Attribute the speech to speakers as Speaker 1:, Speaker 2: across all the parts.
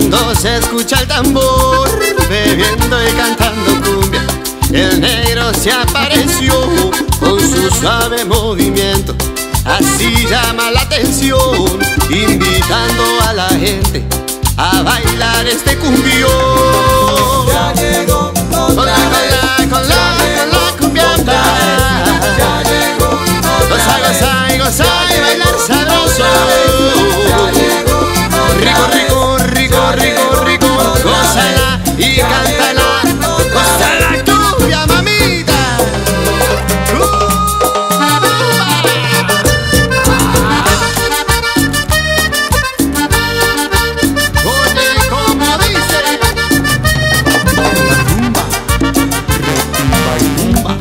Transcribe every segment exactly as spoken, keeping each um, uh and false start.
Speaker 1: Cuando se escucha el tambor, bebiendo y cantando cumbia, el negro se apareció con su suave movimiento. Así llama la atención, invitando a la gente a bailar este cumbión.
Speaker 2: Ya llegó
Speaker 1: con la, con la, con la, con la cumbiamba.
Speaker 2: Ya llegó
Speaker 1: Goza, goza y goza y bailar sabroso. Rico, rico, rico, rico, rico. Gózala y cántala. Goza la cumbia, mamita. Oye, como dice. Rumba, retumba y tumba.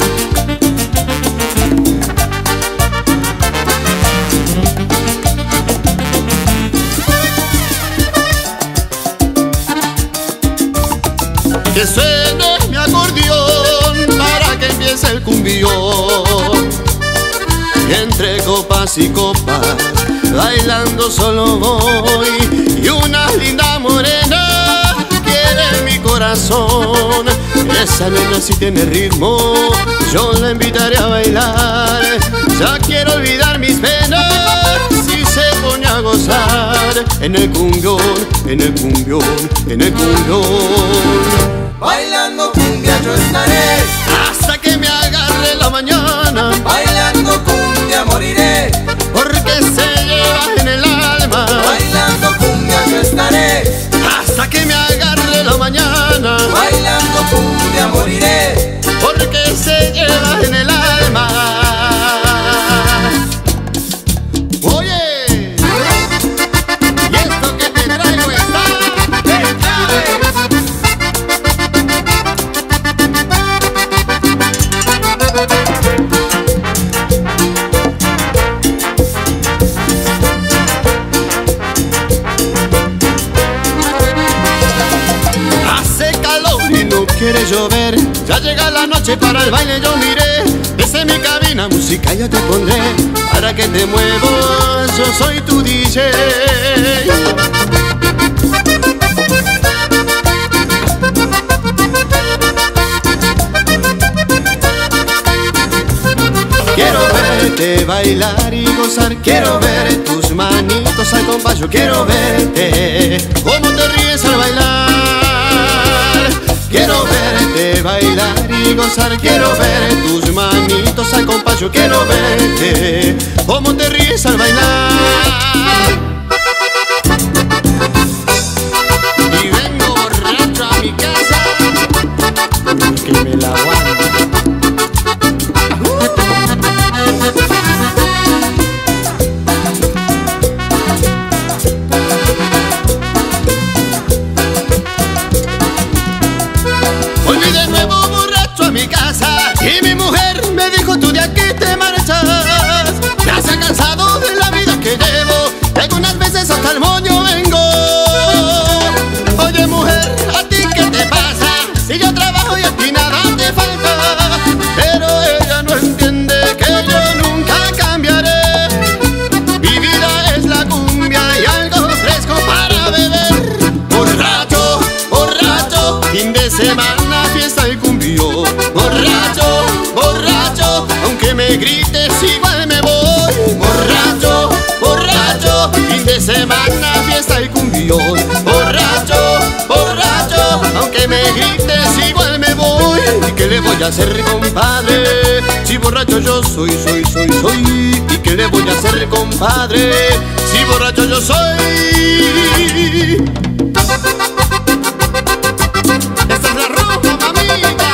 Speaker 1: Que suene mi acordeón para que empiece el cumbión. Y entre copas y copas, bailando solo voy. Y una linda morena quiere mi corazón. Esa nena sí tiene ritmo, yo la invitaré a bailar. Ya quiero olvidar mis penas si se pone a gozar. En el cumbión, en el cumbión, en el cumbión.
Speaker 2: Bailando cumbia yo estaré,
Speaker 1: Hasta que me agarre la mañana,
Speaker 2: bailando cumbia moriré,
Speaker 1: porque se lleva en el alma.
Speaker 2: bailando cumbia yo estaré,
Speaker 1: Hasta que me agarre la mañana,
Speaker 2: bailando cumbia moriré.
Speaker 1: porque se lleva en el alma. Oye, y esto que te traigo está de clave. Hace calor y no quiere llover. Ya llega la noche, para el baile yo miré. Desde mi cabina música yo te pondré. Para que te muevas, yo soy tu D J. Quiero verte bailar y gozar. Quiero ver tus manitos al compás. Yo quiero verte cómo te ríes al bailar. Quiero verte bailar y gozar. Quiero ver tus manitos al compás. Yo quiero verte cómo te ríes al bailar. Y vengo borracho a mi casa, que me la aguanto. Volví de nuevo borracho a mi casa y mi mujer me dijo: tú de aquí te marchas. Ya se ha cansado de la vida que llevo, y algunas veces hasta el moño vengo. Oye mujer, ¿a ti qué te pasa? Si yo trabajo y a ti nada te falta. Pero ella no entiende que yo nunca cambiaré. Mi vida es la cumbia y algo fresco para beber. Borracho, borracho, fin de semana, fiesta y cumbión. Borracho, borracho, aunque me grites igual me voy. Borracho, borracho, fin de semana, fiesta y cumbión. Borracho, borracho, aunque me grites igual me voy. ¿Y qué le voy a hacer, compadre? Si borracho yo soy, soy, soy, soy. ¿Y qué le voy a hacer, compadre? Si borracho yo soy. Esta es la rumba, mamita.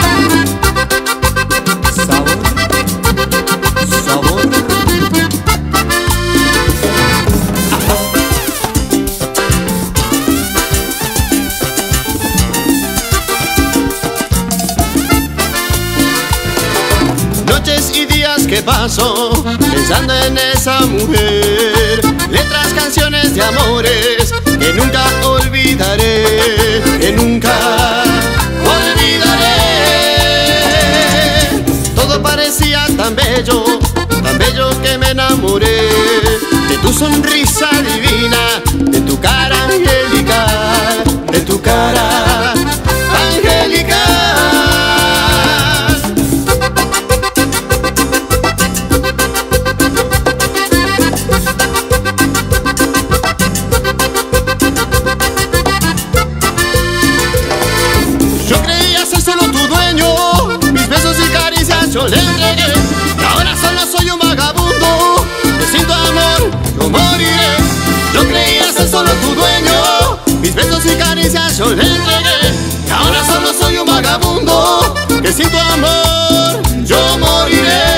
Speaker 1: Sabor, sabor. Noches y días que paso pensando en esa mujer. Letras, canciones de amores que nunca olvidaré, que nunca olvidaré. Todo parecía tan bello, tan bello que me enamoré de tu sonrisa divina, de tu cara angelical, dueño, mis besos y caricias yo le entregué. Y ahora solo soy un vagabundo que sin tu amor yo moriré.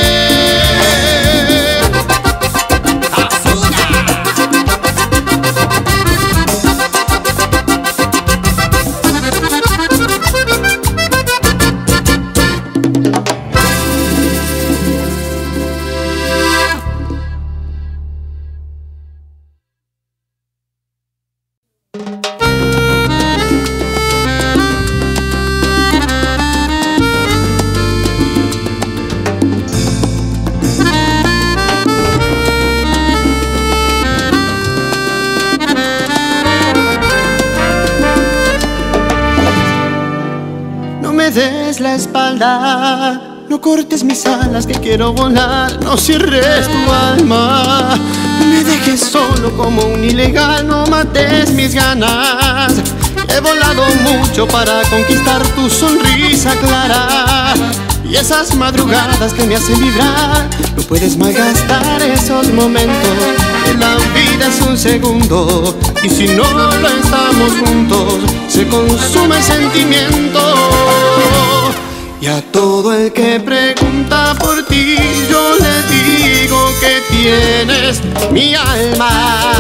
Speaker 1: La espalda, no cortes mis alas que quiero volar, no cierres tu alma, no me dejes solo como un ilegal, no mates mis ganas. He volado mucho para conquistar tu sonrisa clara y esas madrugadas que me hacen vibrar. No puedes malgastar esos momentos, la vida es un segundo y si no lo estamos juntos se consume el sentimiento. Y a todo el que pregunta por ti yo le digo que tienes mi alma,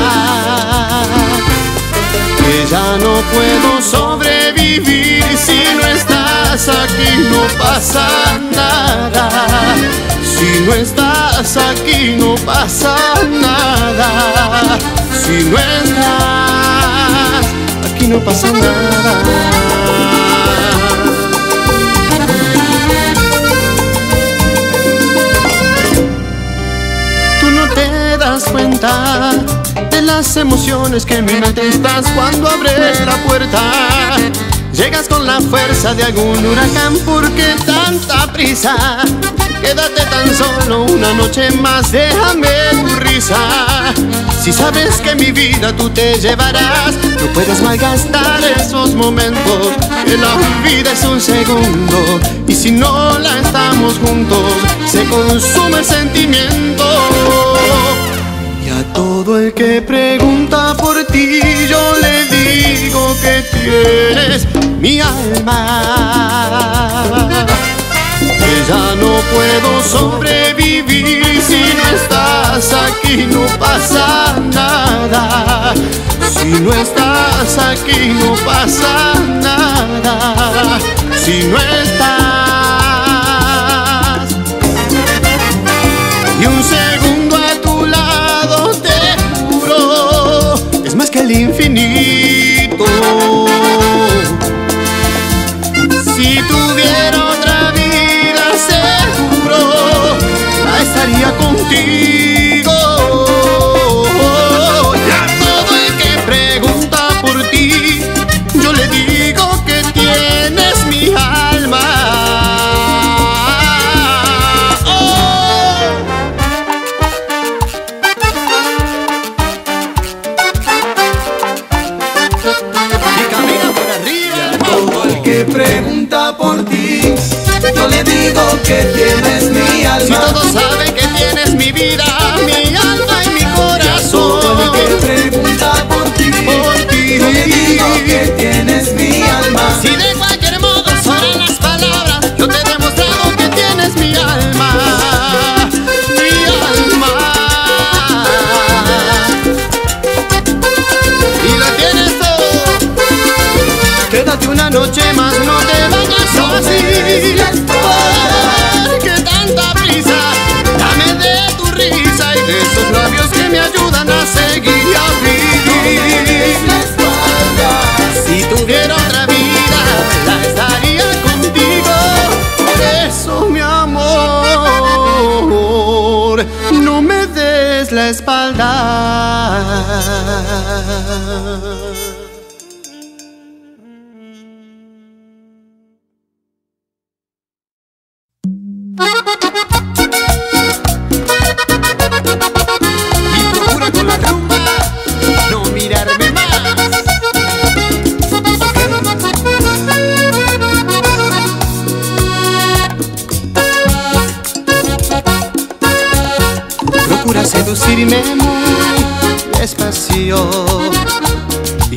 Speaker 1: que ya no puedo sobrevivir si no estás aquí, no pasa nada. Si no estás aquí no pasa nada. Si no estás aquí no pasa nada. Cuenta de las emociones que en mi mente estás cuando abres la puerta. Llegas con la fuerza de algún huracán, ¿por qué tanta prisa? Quédate tan solo una noche más, déjame tu risa. Si sabes que mi vida tú te llevarás, no puedes malgastar esos momentos, que la vida es un segundo y si no la estamos juntos se consume el sentimiento. A todo el que pregunta por ti yo le digo que tienes mi alma, que ya no puedo sobrevivir si no estás aquí, no pasa nada. Si no estás aquí no pasa nada. Si no estás y un segundo a tu lado te juro es más que el infinito. Si tuviera otra vida seguro la estaría contigo. Y a todo el que pregunta por ti yo le digo que tienes mi alma.
Speaker 2: Pregunta por ti, yo le digo que tienes mi alma.
Speaker 1: Si todos saben que tienes mi vida, mi alma y mi corazón.
Speaker 2: Todo el que pregunta por ti,
Speaker 1: por ti,
Speaker 2: yo le digo que tienes mi alma.
Speaker 1: Si de cualquier modo sobran las palabras, yo te he demostrado que tienes mi alma, mi alma. Y la tienes todo. Quédate una noche más, no te vayas así. ¿Por qué tanta prisa? Dame de tu risa y de esos labios que me ayudan a seguir a vivir. Si tuviera otra vida, la estaría contigo. Por eso, mi amor, no me des la espalda. Y procura con la rumba no mirarme más. Okay. Procura seducirme muy despacio,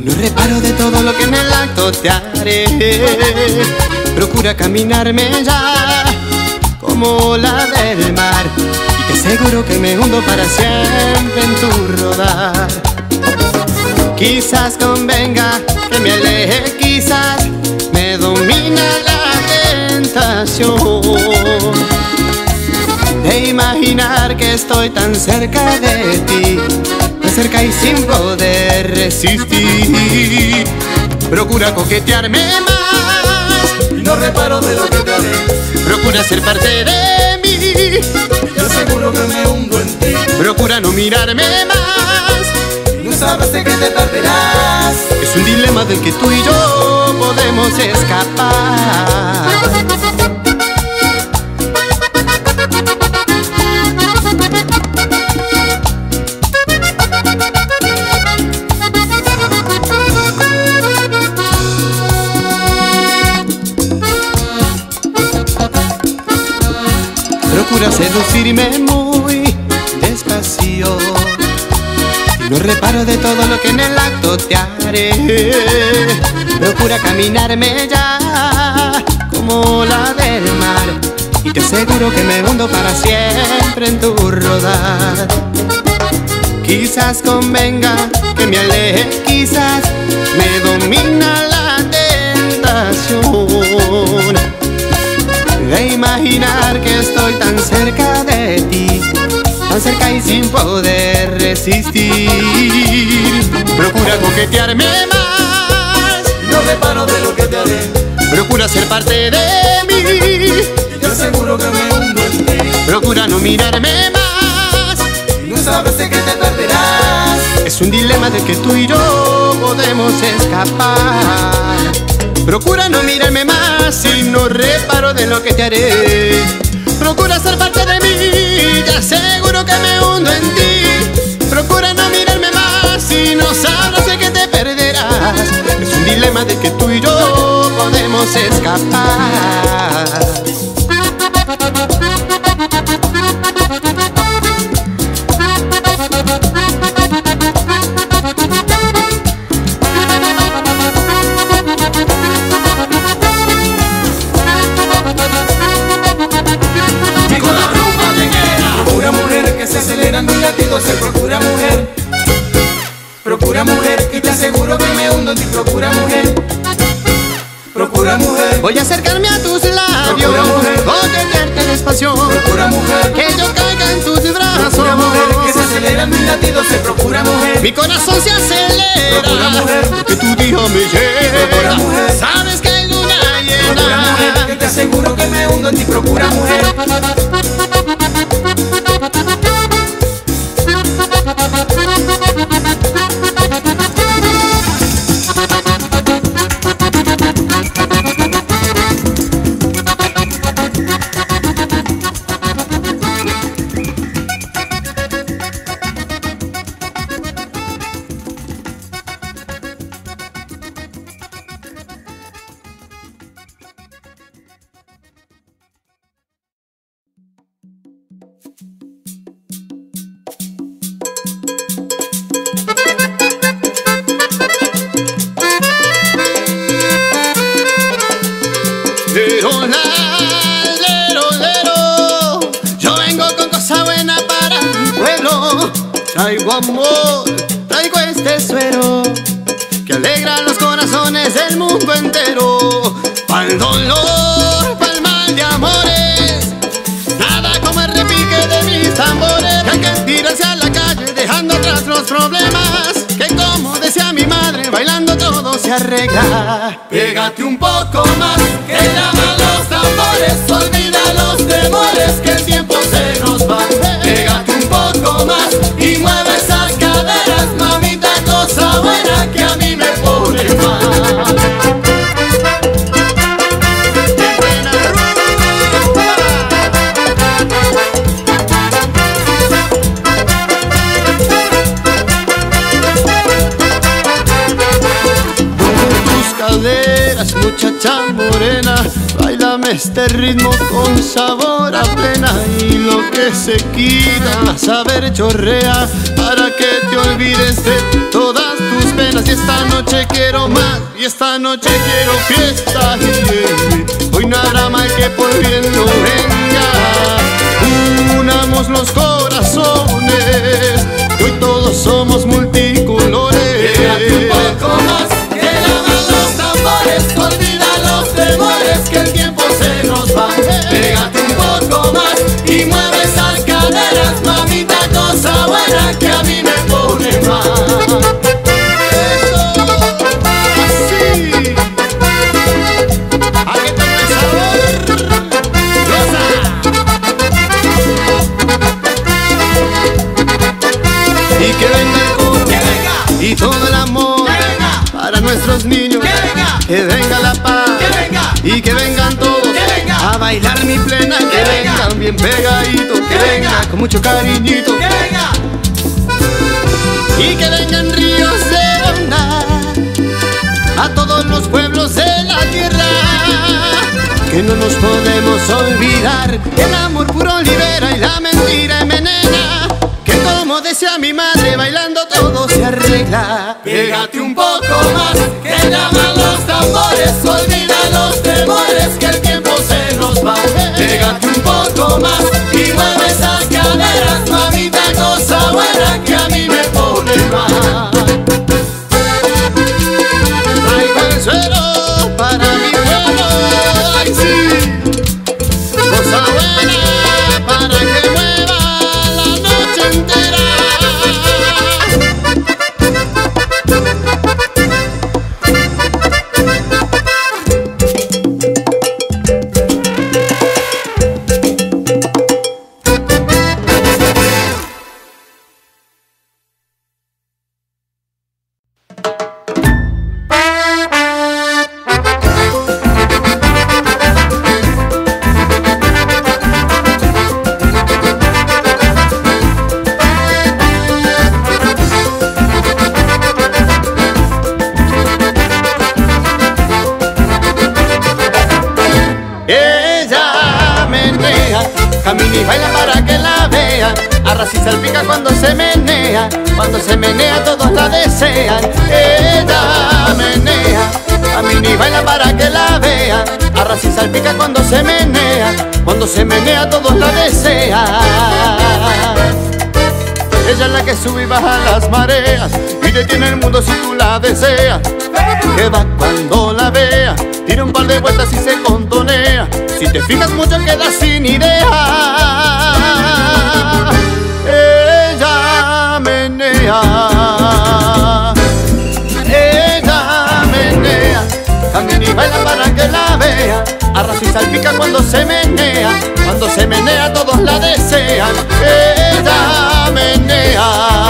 Speaker 1: no reparo de todo lo que en el acto te haré. Procura caminarme ya como la del mar, y te aseguro que me hundo para siempre en tu rodar. Quizás convenga que me aleje, quizás me domina la tentación de imaginar que estoy tan cerca de ti, tan cerca y sin poder resistir. Procura coquetearme más
Speaker 2: y no reparo de lo que te haré.
Speaker 1: Procura ser parte de mí,
Speaker 2: yo seguro que me hundo en ti.
Speaker 1: Procura no mirarme más,
Speaker 2: no sabes de qué te perderás.
Speaker 1: Es un dilema del que tú y yo podemos escapar. Procura seducirme muy despacio y no reparo de todo lo que en el acto te haré. Procura caminarme ya como la del mar, y te aseguro que me hundo para siempre en tu rodar. Quizás convenga que me aleje, quizás me domina la tentación de imaginar que estoy tan cerca de ti, tan cerca y sin poder resistir. Procura coquetearme más
Speaker 2: y no reparo de lo que te haré.
Speaker 1: Procura ser parte de mí,
Speaker 2: yo seguro que me hundo en ti.
Speaker 1: Procura no mirarme más,
Speaker 2: no sabes de qué te perderás.
Speaker 1: Es un dilema del que tú y yo podemos escapar. Procura no mirarme más y no reparo de lo que te haré. Procura ser parte de mí, te aseguro que me hundo en ti. Procura no mirarme más y no sabrás de qué te perderás. Es un dilema del que tú y yo podemos escapar.
Speaker 2: Se procura mujer, procura mujer, y te aseguro que me hundo en ti. Procura mujer, procura mujer.
Speaker 1: Voy a acercarme a tus labios, coquetearte despacio,
Speaker 2: procura mujer,
Speaker 1: que yo caiga en tus brazos.
Speaker 2: Procura mujer, que se aceleran mis latidos. Se procura mujer,
Speaker 1: mi corazón se acelera,
Speaker 2: procura mujer,
Speaker 1: porque tu día me llega.
Speaker 2: Procura mujer,
Speaker 1: sabes que hay luna llena.
Speaker 2: Procura mujer, que te aseguro que me hundo en ti. Procura mujer.
Speaker 1: Lero, la, lero, lero, yo vengo con cosa buena para mi pueblo. Traigo amor, traigo este suero que alegra los corazones del mundo entero. Pa'l dolor, pa'l mal de amores, nada como el repique de mis tambores. Que hay que tirarse a la calle dejando atrás los problemas, que como decía mi madre, bailando todo se arregla.
Speaker 2: Pégate un poco más, que llaman los tambores. Olvida los temores, que el tiempo se nos va. Pégate un poco más y mueve esas caderas, mamita, cosa buena que a mí me pone mal.
Speaker 1: ¡Qué buena rumba! Tus caderas, muchacha morena, báilame este ritmo con sabor a plena. Y lo que se quita, saber chorrea, para que te olvides de todas tus penas. buenas y esta noche quiero más. Y esta noche quiero fiesta. Hoy no habrá mal que por bien no venga. Unamos los corazones, hoy todos somos multicolores.
Speaker 2: Pégate un poco más, que llaman los tambores. Olvida los temores, que el tiempo se nos va. Pégate un poco más y mueve esas caderas, mamita, cosa buena que a mí me pone mal.
Speaker 1: Y que venga el coro, que venga, y todo el amor,
Speaker 2: que venga,
Speaker 1: para nuestros niños,
Speaker 2: que venga,
Speaker 1: que venga la paz,
Speaker 2: que venga,
Speaker 1: y que vengan todos,
Speaker 2: que venga,
Speaker 1: a bailar mi plena, que,
Speaker 2: que venga,
Speaker 1: vengan bien pegaditos, que,
Speaker 2: que
Speaker 1: venga,
Speaker 2: venga,
Speaker 1: con mucho cariñito,
Speaker 2: que venga,
Speaker 1: y que vengan ríos de onda a todos los pueblos de la tierra, que no nos podemos olvidar, el amor puro libera y la mentira envenena, que como decía mi madre, bailando todo se arregla.
Speaker 2: Pégate un poco más, que llaman los tambores. Olvida los temores, que el tiempo se nos va. Pégate un poco más y mueve esas caderas, mamita, cosa buena que a mí me pone mal.
Speaker 1: Traigo el suelo para mi pueblo, ay sí, cosa buena para que mueva la noche entera. Ella menea, camina y baila para que la vean. Arrasa y salpica cuando se menea, cuando se menea todos la desean. Ella menea, camina y baila para que la vean. Arrasa y salpica cuando se menea, cuando se menea todos la desean. Ella es la que sube y baja las mareas y detiene el mundo si tú la deseas. Que va cuando la vea, tira un par de vueltas y se contonea. Si te fijas mucho quedas sin idea. Ella menea, ella menea, camina y baila para que la vea. Arrasa y salpica cuando se menea, cuando se menea todos la desean. Ella menea.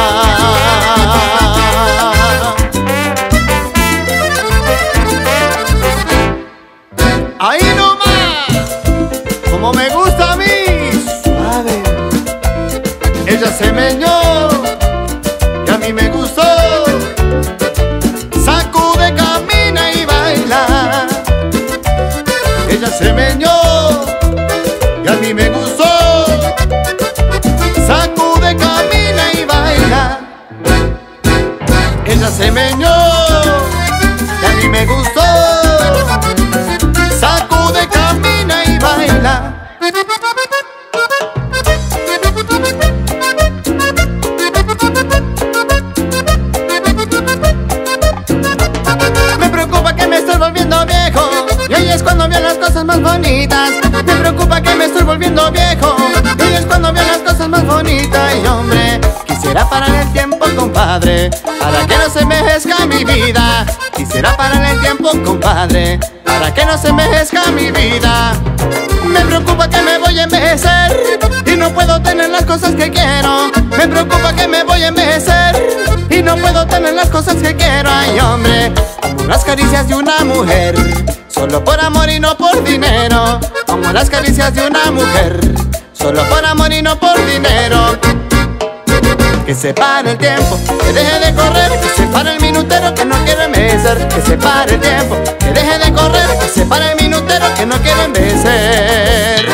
Speaker 1: Ahí nomás, como me gusta a mí, suave. Ella se meñó y a mí me gustó. Sacude, camina y baila. Ella se meñó y a mí me gustó. Sacude, camina y baila. Ella se meñó y a mí me gustó. Sacude, camina y baila. Me preocupa que me estoy volviendo viejo y ahí es cuando veo las cosas más bonitas. Me preocupa que me estoy volviendo viejo y ahí es cuando veo las cosas más bonitas. Y hombre, quisiera parar el tiempo, compadre, para que no se envejezca mi vida. Quisiera parar el tiempo, compadre, para que no se envejezca mi vida. Me preocupa que me voy a envejecer y no puedo tener las cosas que quiero. Me preocupa que me voy a envejecer y no puedo tener las cosas que quiero. Ay, hombre, como las caricias de una mujer, solo por amor y no por dinero. Como las caricias de una mujer, solo por amor y no por dinero. Que se pare el tiempo, que deje de correr, que se pare el minutero que no quiero envejecer. Que se pare el tiempo, que deje de correr, que se pare el minutero que no quiero envejecer.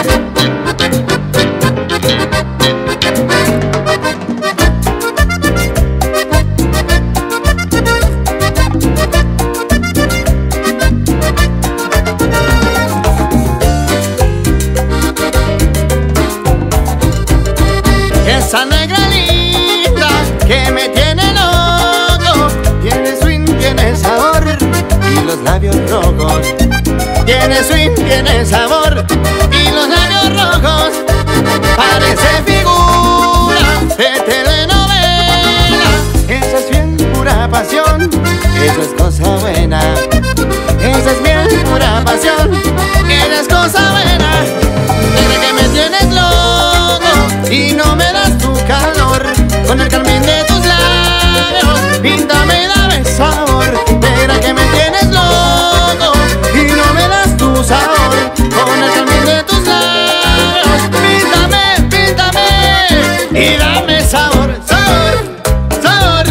Speaker 1: esa negra linda que me tiene loco. Tiene swing, tiene sabor y los labios rojos. Tiene swing, tiene sabor y los labios rojos. Parece figura de telenovela. Esa es bien pura pasión, eso es cosa buena. Esa es bien pura pasión, esa es cosa buena. Desde que me tienes loco y no me das tu calor, con el carmín de tus labios, píntame y dame sabor. Desde que me tienes loco y no me das tu sabor, con el carmín de tus labios, píntame, píntame y dame sabor, sabor, sabor.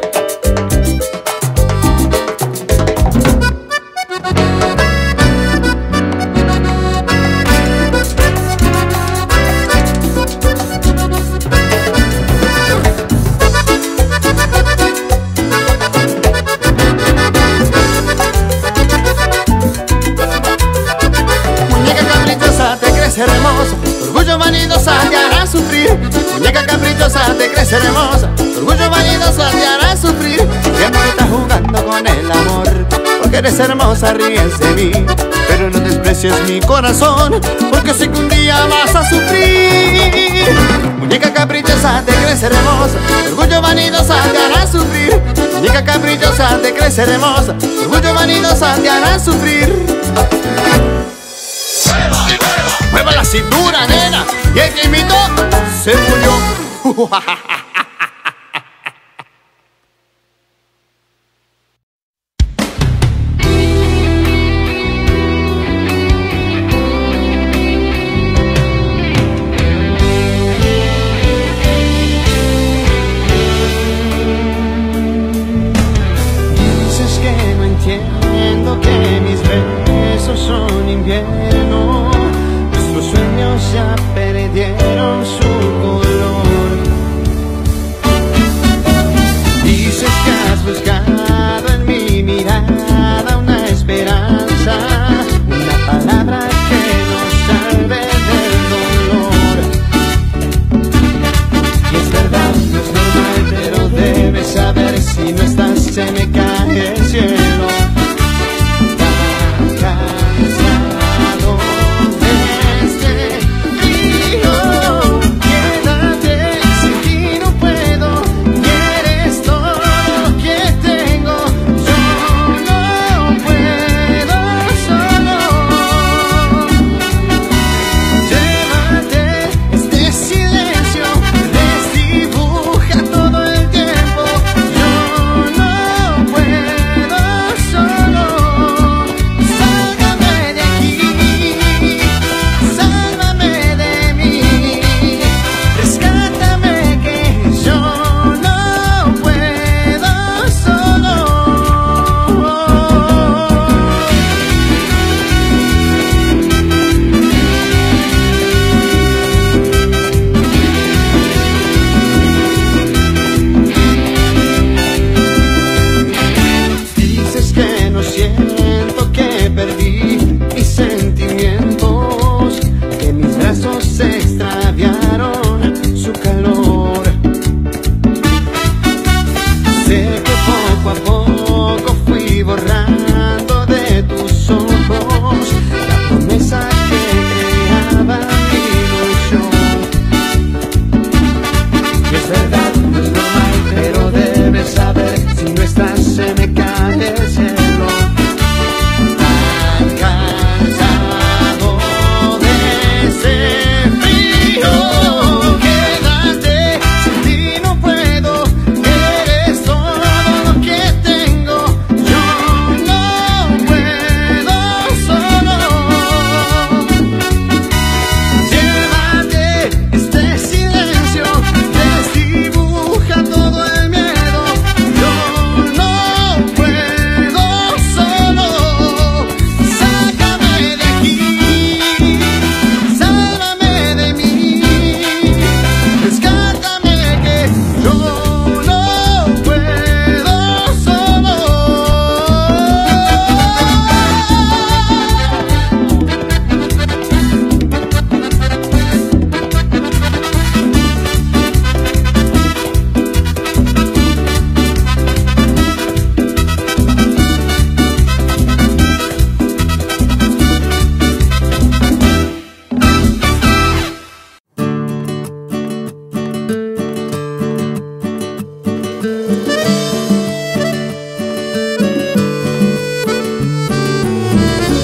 Speaker 1: Hermosa, orgullo vanidosa te hará sufrir. Muñeca caprichosa te crece hermosa, orgullo vanidosa te hará sufrir. Siempre estás jugando con el amor, porque eres hermosa, ríes de mí. Pero no desprecies mi corazón, porque sé que un día vas a sufrir. Muñeca caprichosa te crece hermosa, orgullo vanidosa te hará sufrir. Muñeca caprichosa te crece hermosa, orgullo vanidosa te hará sufrir. Mueva la cintura, nena, y el que imitó se murió. Dices que no entiendo que mis besos son invierno. Los sueños ya perdieron su color. Dices que has buscado en mi mirada una esperanza, una palabra que nos salve del dolor. Y es verdad, no es normal, pero debes saber, si no estás se me cae el cielo.
Speaker 2: Todo el tiempo, yo no puedo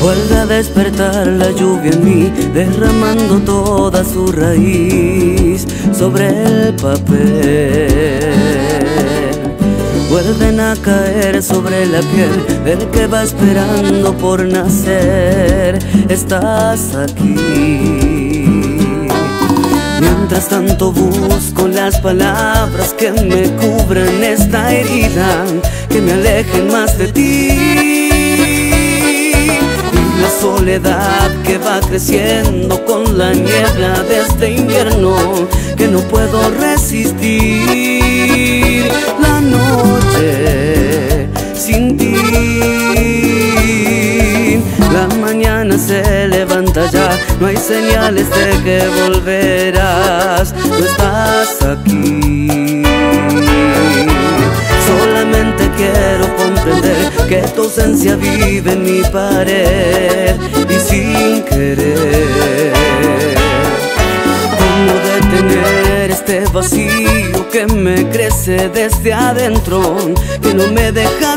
Speaker 3: Vuelve a despertar la lluvia en mí, derramando toda su raíz sobre el papel. Vuelven a caer sobre la piel del que va esperando por nacer. Estás aquí. Mientras tanto busco las palabras que me cubran esta herida, que me alejen más de ti. La soledad que va creciendo con la niebla de este invierno que no puedo resistir. La noche sin ti, la mañana se levanta ya, no hay señales de que volverás, no estás aquí. Solamente quiero comprender que tu ausencia vive en mi pared y sin querer, ¿cómo detener este vacío que me crece desde adentro, que no me deja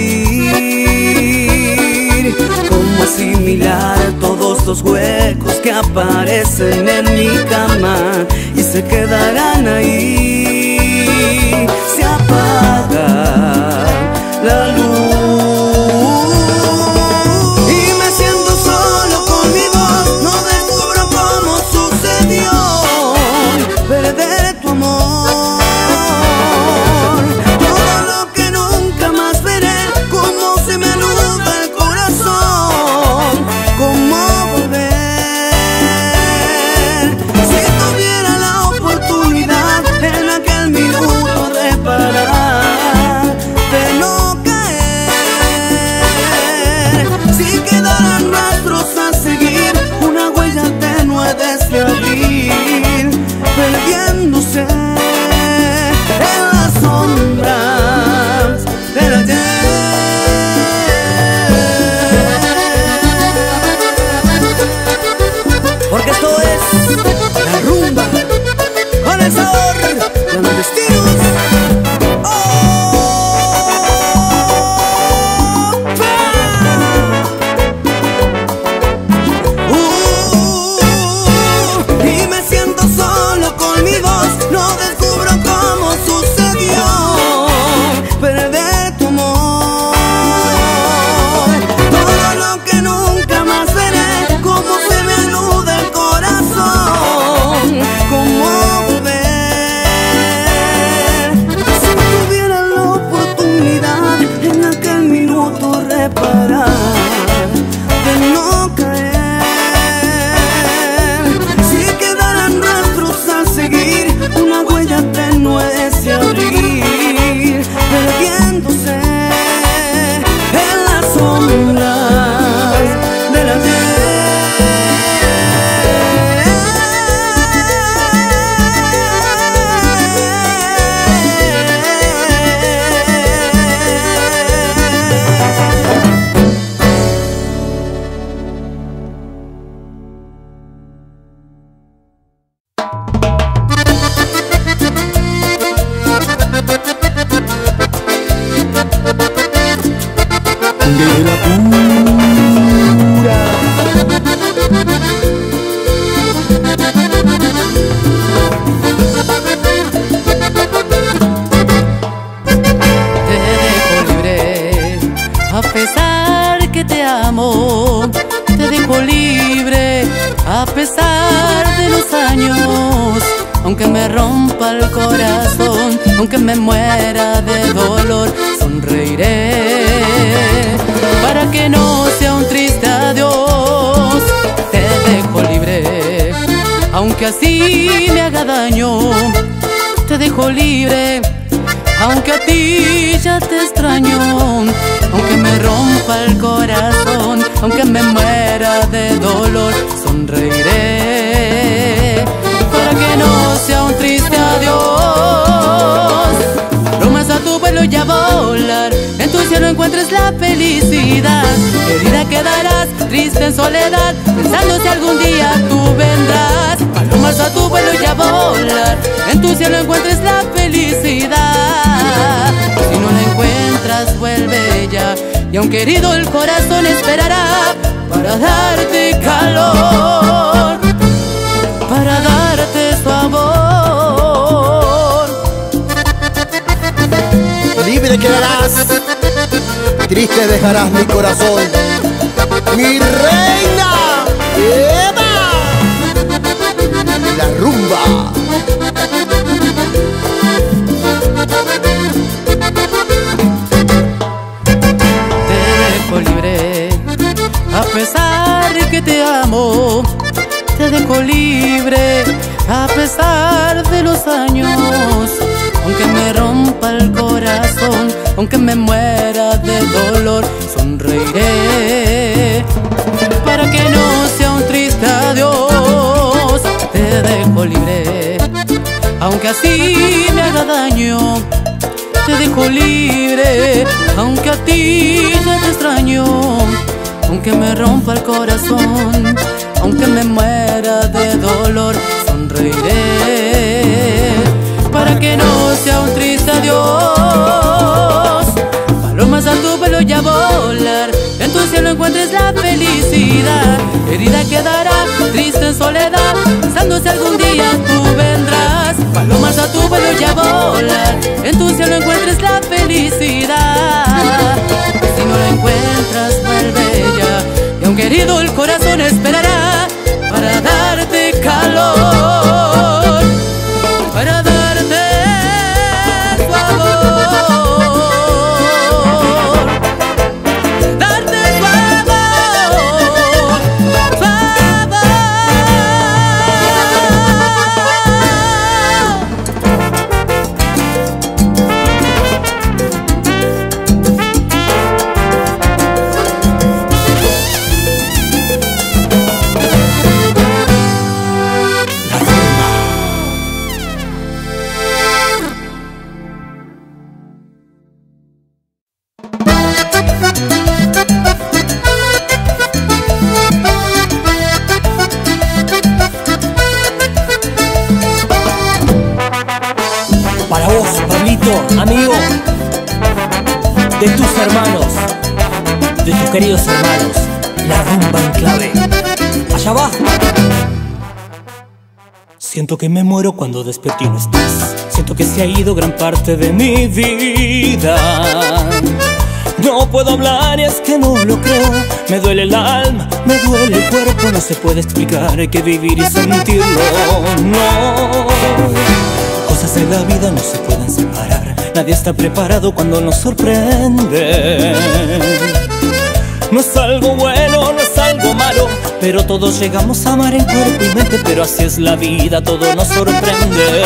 Speaker 3: seguir? ¿Cómo asimilar todos los huecos que aparecen en mi cama y se quedarán ahí? Se apaga la luz y me siento solo con mi voz. No descubro cómo sucedió perder tu amor. Todo lo que nunca más veré, cómo se me anuda el corazón, cómo volver. Si tuviera la oportunidad en aquel minuto de parar, de no caer, si quedaran rastros a seguir, una huella tenue desde abril, perdiéndose en las sombras del ayer. Porque esto es la rumba con el sabor de los destinos.
Speaker 4: Aunque me rompa el corazón, aunque me muera de dolor, sonreiré para que no sea un triste adiós. Te dejo libre, aunque así me haga daño. Te dejo libre, aunque a ti ya te extraño. Aunque me rompa el corazón, aunque me muera de dolor, sonreiré para que no sea un triste adiós. Palomas a tu vuelo ya volar, en tu cielo encuentres la felicidad. Herida quedarás, triste en soledad, pensando si algún día tú vendrás. Palomas a tu vuelo ya volar, en tu cielo encuentres la felicidad. Si no la encuentras, vuelve ya, y aunque herido el corazón esperará, para darte calor, para darte su amor.
Speaker 1: Libre quedarás, triste dejarás mi corazón, mi reina. ¡Eva! La rumba.
Speaker 4: Te dejo libre, a pesar que te amo. Te dejo libre, a pesar de los años. Aunque me rompa el corazón, aunque me muera de dolor, sonreiré para que no sea un triste adiós. Te dejo libre, aunque así me haga daño. Te dejo libre, aunque a ti ya te extraño. Aunque me rompa el corazón, aunque me muera de dolor, sonreiré para que no sea un triste adiós. Palomas a tu pelo ya volar, en tu cielo encuentres la felicidad. Herida quedará, triste en soledad, pensando si algún día tú vendrás. Palomas a tu pelo ya volar, en tu cielo encuentres la felicidad. Si no la encuentras, vuelve ya, y aunque herido el corazón esperará para darte calor, para darte su amor, darte su amor, su amor.
Speaker 5: Para vos, Pablito, amigo, de tus hermanos, de tus queridos hermanos, la rumba en clave. Allá va. Siento que me muero cuando despierto y no estás. Siento que se ha ido gran parte de mi vida. No puedo hablar y es que no lo creo. Me duele el alma, me duele el cuerpo. No se puede explicar, hay que vivir y sentirlo. No, cosas de la vida no se pueden separar. Nadie está preparado cuando nos sorprende. No es algo bueno, no es algo malo, pero todos llegamos a amar en cuerpo y mente. Pero así es la vida, todo nos sorprende.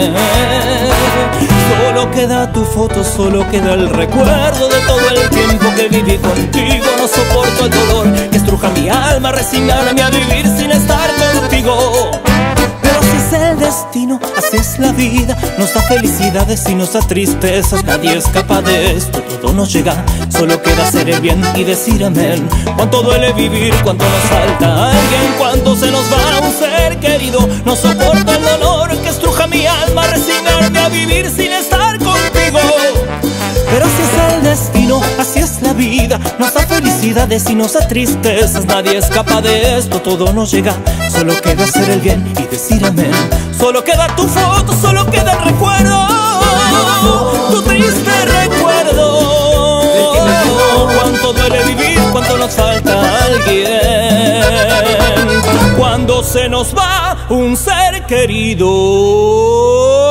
Speaker 5: Solo queda tu foto, solo queda el recuerdo de todo el tiempo que viví contigo. No soporto el dolor que estruja mi alma, resignarme a vivir sin estar contigo. Pero así es el destino, así es la vida. Nos da felicidades y nos da tristezas. Nadie escapa de esto, todo nos llega. Solo queda hacer el bien y decir amén. Cuánto duele vivir, cuánto nos falta alguien, cuánto se nos va un ser querido. No soporto el dolor que estruja mi alma, resignarme a vivir sin estar contigo. Pero así es el destino, así es la vida. Nos da felicidades y nos da tristezas. Nadie escapa de esto, todo nos llega. Solo queda hacer el bien y decir amén. Solo queda tu foto, solo queda el recuerdo, tu triste recuerdo. Cuánto duele vivir, cuánto nos falta alguien, cuando se nos va un ser querido.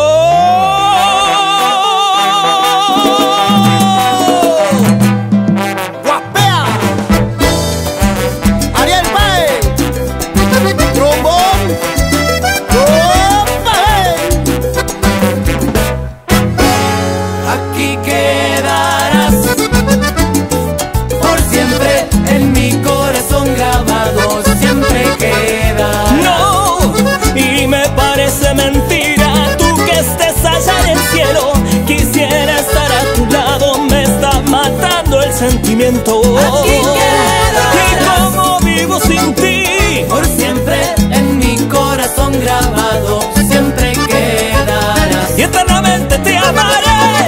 Speaker 5: Quisiera estar a tu lado, me está matando el sentimiento.
Speaker 4: Aquí quedarás.
Speaker 5: Y como vivo sin ti,
Speaker 4: por siempre en mi corazón grabado, siempre quedarás.
Speaker 5: Y eternamente te amaré.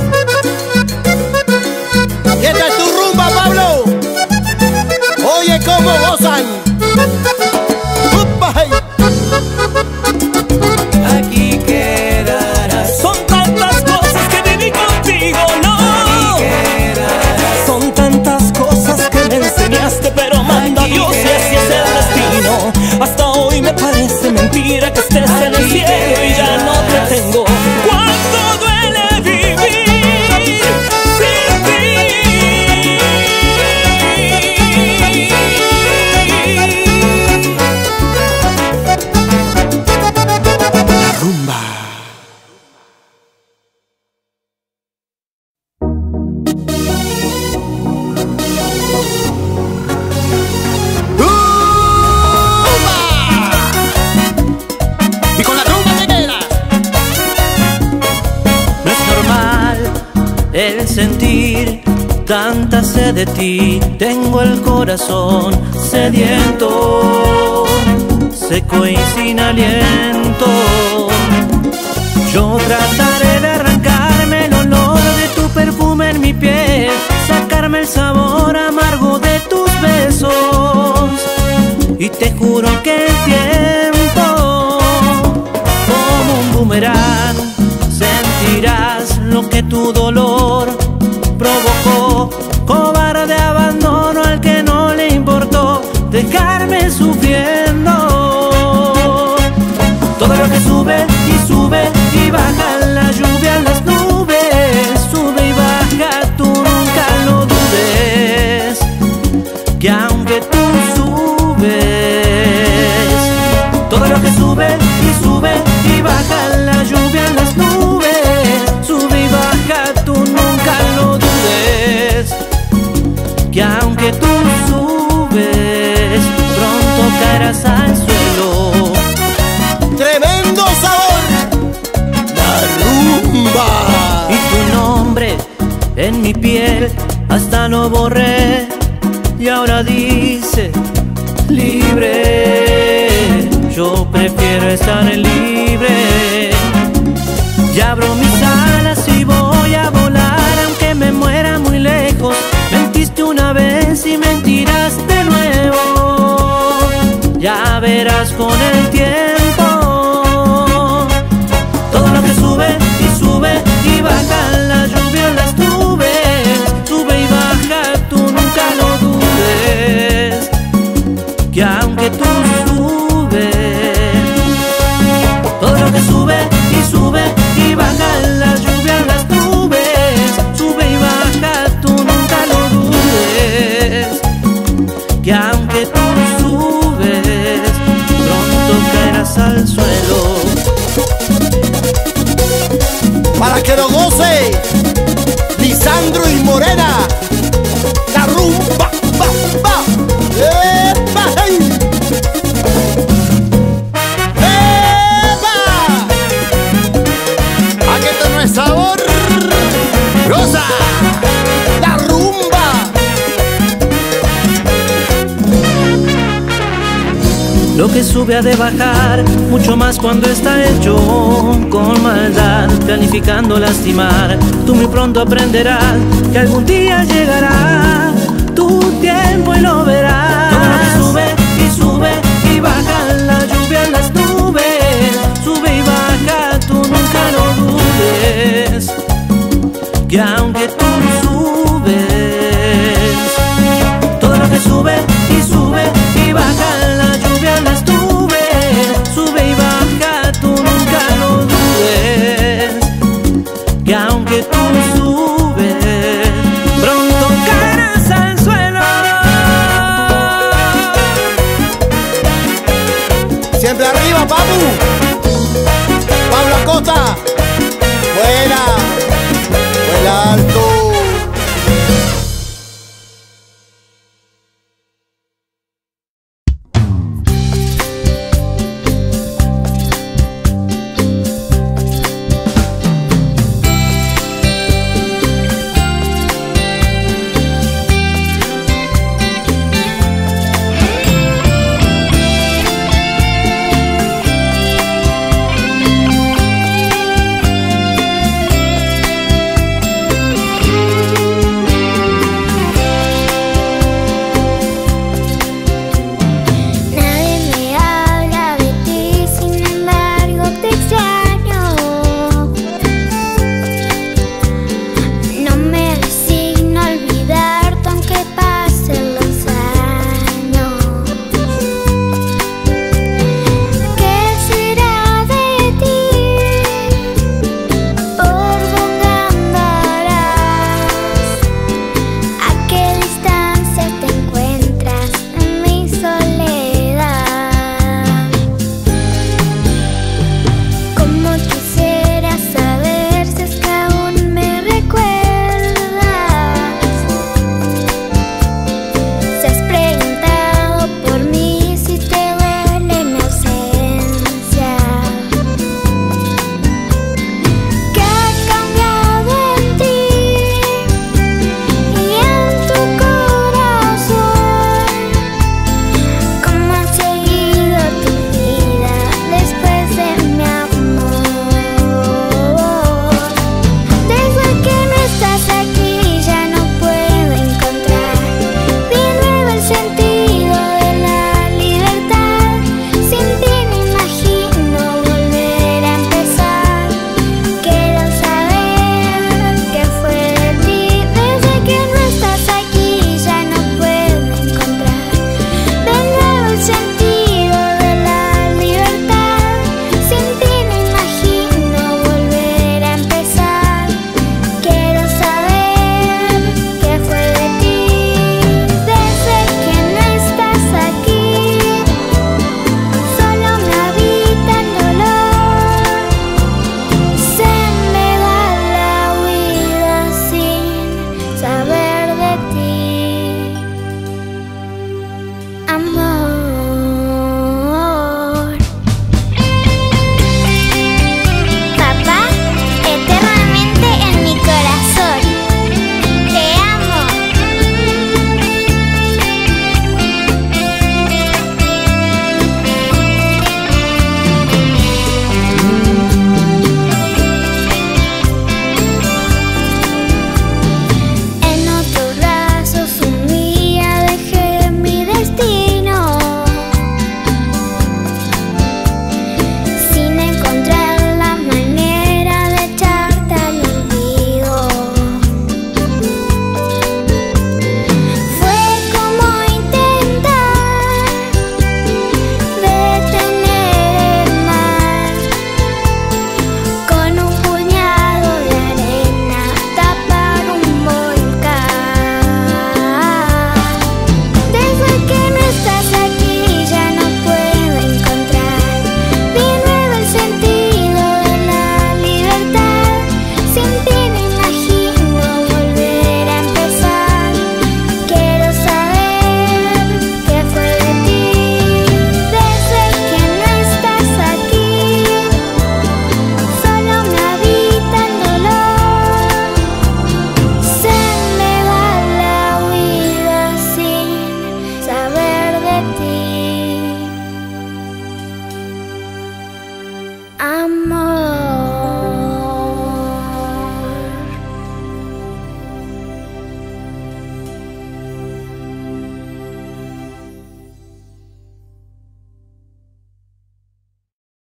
Speaker 1: Y esta es tu rumba, Pablo. Oye, ¿cómo? cómo gozan. ¡Upa, hey!
Speaker 5: Aquí quedarás. Son tantas cosas que viví contigo, no. Aquí quedarás. Son tantas cosas que me enseñaste, pero manda Aquí Dios y así es el destino. Hasta hoy me parece mentira que estés Aquí en el cielo y ya no te tengo. Cuánto duele vivir sin ti.
Speaker 1: Rumba. Y con la rumba te quedas.
Speaker 3: No es normal el sentir tanta sed de ti. Tengo el corazón sediento, seco y sin aliento. Yo trataré de arrancarme el olor de tu perfume en mi piel, sacarme el sabor amargo de tus besos. Y te juro que el tiempo, como un boomerang, sentirás lo que tu dolor provocó. Cobarde abandono al que no le importó dejarme sufriendo. Todo lo que sube y sube y baja la lluvia en las nubes, sube y baja, tú nunca lo dudes, que aunque tú subes, todo lo que sube y sube y baja la lluvia en las nubes, sube y baja, tú nunca lo dudes, que aunque tú subes, pronto caerás al suelo.
Speaker 1: Tremendo sabor. La rumba.
Speaker 3: Y tu nombre en mi piel hasta lo borré, y ahora dice libre. Yo prefiero estar libre. Ya abro mis alas y voy a volar, aunque me muera muy lejos. Mentiste una vez y mentirás de nuevo. Ya verás con el tiempo. Todo lo que sube y sube y baja la lluvia en las nubes, sube y baja, tú nunca lo dudes, que aunque tú subes, todo lo que sube y sube y baja la lluvia en las nubes, sube y baja, tú nunca lo dudes, que aunque tú subes, pronto caerás al suelo.
Speaker 1: Para que lo goce Lisandro y Morena. La rumba, va, va. ¡Epa! ¡Hey! ¡Epa! ¿A qué te no es sabor? ¡Rosa! La rumba.
Speaker 3: Lo que sube ha de bajar, mucho más cuando está hecho con maldad, planificando lastimar. Tú muy pronto aprenderás que algún día llegará tu tiempo y lo verás. Todo lo que sube y sube y baja la lluvia en las nubes, sube y baja, tú nunca lo dudes, que aunque tú subes, todo lo que sube y sube y baja la lluvia en las nubes, sube y baja, tú nunca lo dudes, que aunque tú subes, pronto cae.
Speaker 6: Amor.